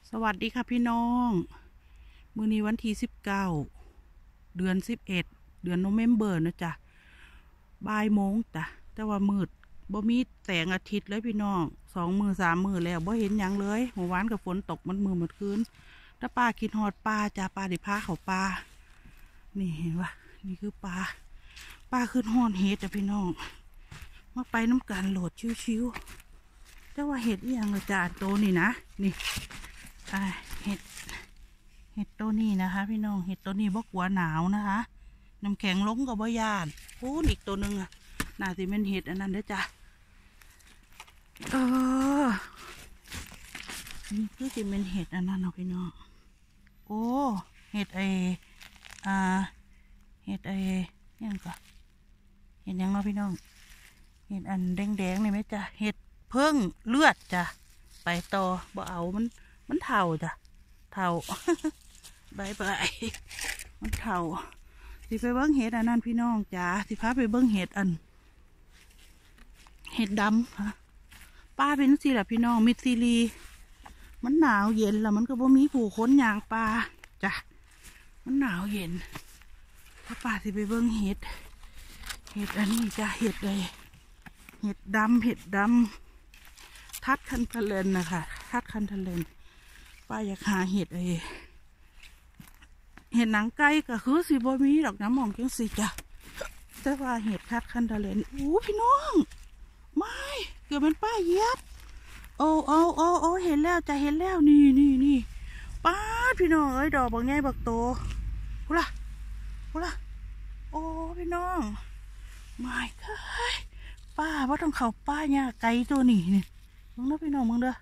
สวัสดีค่ะพี่น้องมื้อนี้วันที่19เดือน11เดือนโนเวมเบอร์นะจ๊ะบ่ายโมงจ้ะแต่ว่ามืดบ่มีแสงอาทิตย์เลยพี่น้อง2 มื้อ 3 มื้อแล้วบ่เห็นหยังเลยเมื่อวานกับฝนตกมันมือมันคืนถ้าป้าคิดฮอดป้าจ้ะป้าได้พาเขาป้านี่เห็นปะนี่คือป้าขึ้นฮอดเห็ดจ้ะพี่น้องมาไปน้ำกันโหลดชิวๆแต่ว่าเห็ดอีหยังละจ้ะโตนี่นะนี่เห็ดตัวนี้นะคะพี่น้องเห็ดตัวนี้บ่กลัวหนาวนะคะน้ำแข็งล้มกับบ่ยานพูนอีกตัวหนึ่งอ่ะน่าสิเป็นเห็ดอันนั้นเด้อจ้ะนี่คือสิเป็นเห็ดอันนั้นเนาะพี่น้องโอ้เห็ดเห็ดยังก็เห็ดยังเนาะพี่น้องเห็ดอันแดงๆนี่ไหมจ้ะเห็ดเพิ่งเลือดจ้ะไปต่อบ่เอามันเท่าจ้ะเท่า บายมันเท่าสิไปเบิ้งเห็ดอันนั้นพี่น้องจ๋าสิพาไปเบิ้งเห็ดเห็ดดำค่ะป้าเป็นสิแหละพี่น้องมิดซีรีมันหนาวเย็นแล้วมันก็บ่มีผู้คนยางปลาจ้ะมันหนาวเย็นถ้าป้าสิไปเบิ้งเห็ดอันนี้จ้ะเห็ดดำทัดคันทะเลนนะคะทัดคันทะเลนป้าอยากหาเห็ดเห็ดหนังไก่ก็คือสิบ่มีดอกน้ำหมองจังสิจ้ะแต่ว่าเห็ดทัดคันทะเลนพี่น้องไม่เกือบเป็นป้าเหยียบโอ้เห็นแล้วจ้ะเห็นแล้วนี่ป้าพี่น้องเอ้ยดอกบางไงบักโตพูล่ะโอ้พี่น้องไม่เคยป้าว่าต้องเขาป้าเนี่ยไก่ตัวนี้เนี่ยมึงนะพี่น้องมึงเด้อ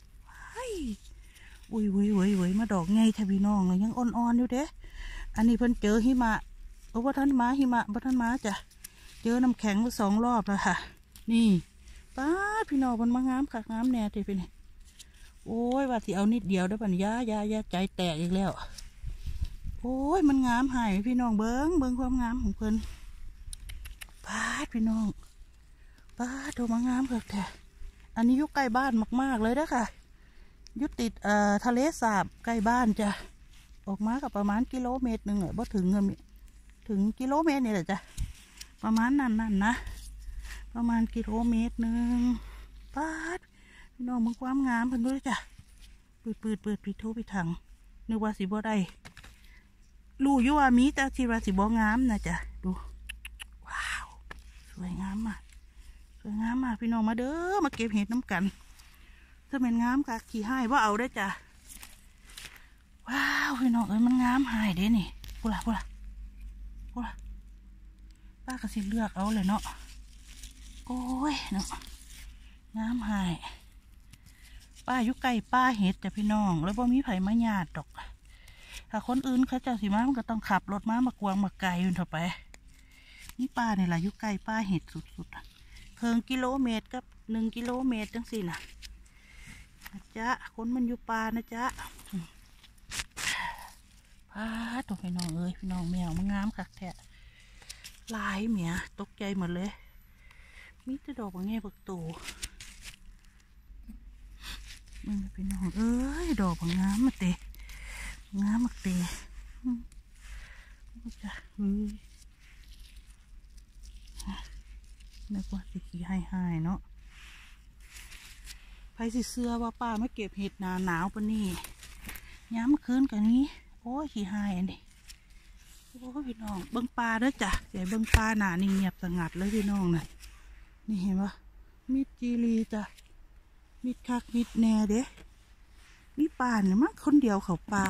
อุ้ยมาดอกไงทพี่น้องเลยยังอ่อนๆอยู่เด้อันนี้เพิ่นเจอหิมะว่าท่านมาหิมะว่าท่านมาจ้ะเจอน้ำแข็งมา2 รอบแล้วค่ะนี่ป้าพี่น้องมันมางามค่ะงามแน่ทีเป็นโอ้ยว่าสิเอานิดเดียวได้ปัญญายาใจแตกอีกแล้วโอ้ยมันงามหายพี่น้องเบิ้งความงามของเพิ่นป้าพี่น้องป้าโตมางามค่ะแต่อันนี้อยู่ใกล้บ้านมากๆเลยนะค่ะยุติดทะเลสาบใกล้บ้านจ้ะออกมากับประมาณ1 กิโลเมตรบ่ถึงถึงกิโลเมตรนี่แหละจ้ะประมาณนั้นนะประมาณ1 กิโลเมตรป้าพี่น้องมึงความงามเพิ่นด้วยจ้ะเปิดปิดโทรปิดถังนึกว่าสิบ่ได้รู้อยู่ว่ามีแต่ที่ว่าสิบ่งามนะจ้ะดูว้าวสวยงามมากพี่น้องมาเด้อมาเก็บเห็ดน้ำกันถ้าเป็นงามค่ะขี่ให้ว่าเอาได้จ้ะว้าวพี่น้องเอ้ยมันงามหายเด้นี่พูล่ะป้าก็สิเลือกเอาเลยเนาะโอ้ยเนาะงามหายป้าอยู่ใกล้ป้าเห็ดจ้ะพี่น้องแล้วบ่มีไผมาญาติดอกถ้าคนอื่นเขาเจ้าสิมามันก็ต้องขับรถมากวางมาไกลอยู่เถอะไปนี่ป้านี่แหละอยู่ใกล้ป้าเห็ดสุดๆเพิ่ง1 กิโลเมตรกับ1 กิโลเมตรจังสินะจ๊ะคนมันอยู่ป่านะจ๊ะตัวพี่น้องเอ้ยพี่น้องแมวมันงามค่ะแท้ลายเมียตกใจหมดเลยมีแต่ดอกบางแง่บักตูมึงพี่น้องเอ้ยดอกบางงามมาเตะงามมาเตะจ้ะนึกว่าสิขี้ให้เนาะไปสิเสื้อว่าป้าไม่เก็บเห็ดหนาวปะนี่ย้ำคืนกันนี้โอ้ยขี้หายอันนี้โอ้พี่น้องเบิ้งปลาด้วยจ้ะใหญ่เบิ้งปลาหนานี่เงียบสงัดเลยพี่น้องนะนี่เห็นปะมิดจีรีจ้ะมิดคักมิดแน่เด้นี่ปลาเนี่ยมันคนเดียวเขาปลา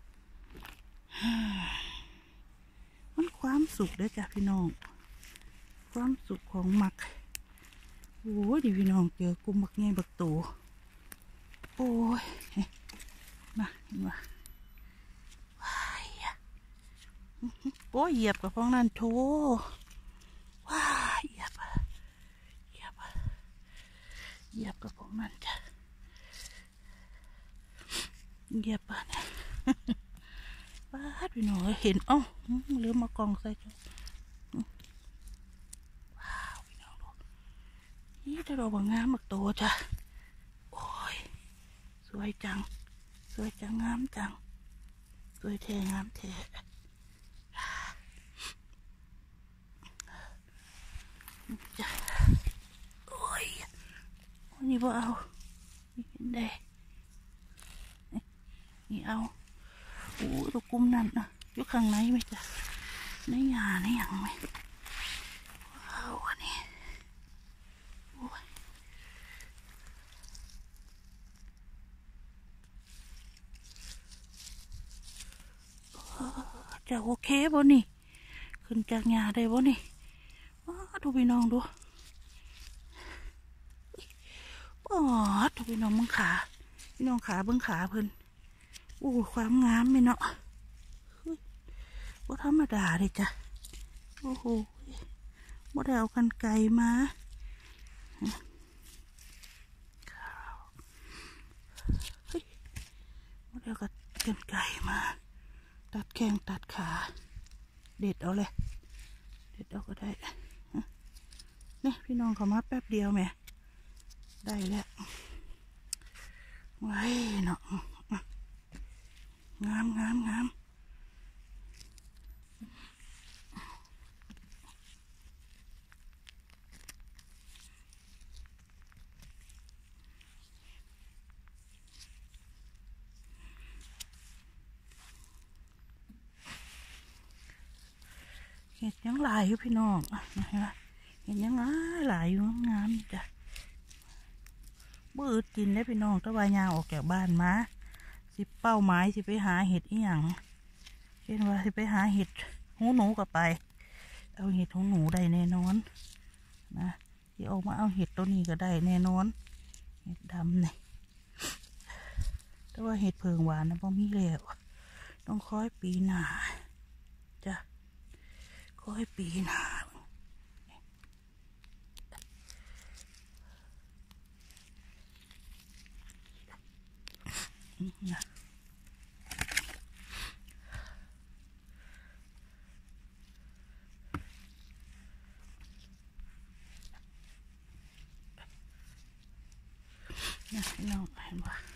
มันความสุขด้วยจ้ะพี่น้องความสุขของหมักโอ้ยดิพี่น้องเจอกุ้งบักแง่บักโตโอ้ยมาเห็นปะโอ้ยเหยียบกับพวกนั้นโถว้าเหยียบกับพวกนั้นจ้ะเหยียบป่ะเนี่ยป้าพี่น้องเห็นอ้อลืมมากองใส่จ้ะว้าวพี่น้องดูนี่ถ้าเราบางงามมากโตจ้ะโอ้ยสวยจังสวยจังงามจังสวยแท้งามแท้จ้ะโอ้ยนี่บ่เอานี่เป็นได้นี่เอาโอ้ตัวกุมนั่นนะอยู่ข้างในไหมจ้ะในหญ้าในหยังไหมว้าวอันนี้โอ้ยจะโอเคบ่นี่ขึ้นจากหญ้าได้บ่นี่ว้าดูพี่น้องดูอ๋อดูพี่น้องมึงขาพี่น้องขาเบิ้งขาเพิ่นโอ้ความงามไหมเนาะบ่ธรรมดาเลยจ้ะโอ้โหบ่ได้เอากันไกลมาบ่ได้เอากันไกลมาตัดแข้งตัดขาเด็ดเอาเลยเด็ดเอาก็ได้นี่พี่น้องเขามาแป๊บเดียวแม่ได้แล้วไว้เนาะงามงามงามเห็ดยังหลายอยู่พี่น้องนะฮะเห็ดยังหลายอยู่งามจ้ะบื้อกินได้พี่น้องตะวันยางออกจากบ้านมาสิเป้าหมายสิไปหาเห็ดอีหยังเช่นว่าสิไปหาเห็ดหูหนูกับไปเอาเห็ดหูหนูได้แน่นอนนะที่ออกมาเอาเห็ดตัวนี้ก็ได้แน่นอนเห็ดดำเนี่ยแต่ว่าเห็ดเพิงหวานนะพ่อมีแล้วต้องคอยปีหน้าจ้ะคอยปีหน้านะน้องเห็นปะ